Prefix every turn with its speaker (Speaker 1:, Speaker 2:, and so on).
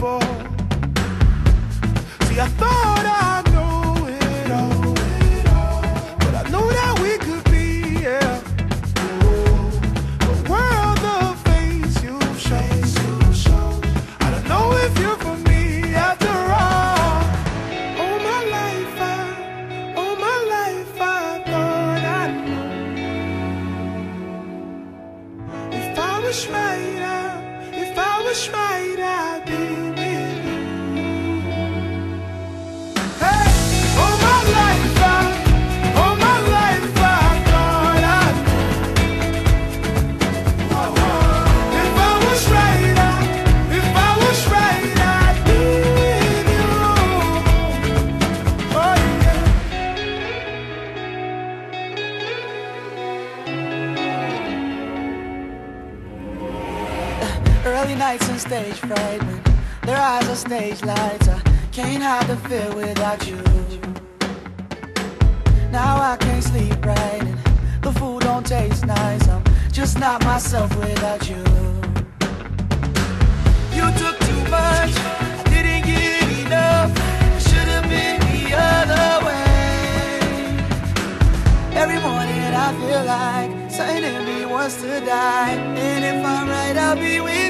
Speaker 1: before. See, I thought I knew it all, but I knew that we could be, yeah. The world of face you show. I don't know if you're for me after all. All my life I thought I knew. If I was right, I'd be with you. Hey, all my life I thought I knew. If I was right, I'd be with you. Oh
Speaker 2: yeah. Early nights and stage fright, when their eyes are stage lights. I can't hide the fear without you. Now I can't sleep right, and the food don't taste nice. I'm just not myself without you. You took too much, I didn't get enough. It should have been the other way. Every morning I feel like something in me wants to die, and if I'm right, I'll be with you.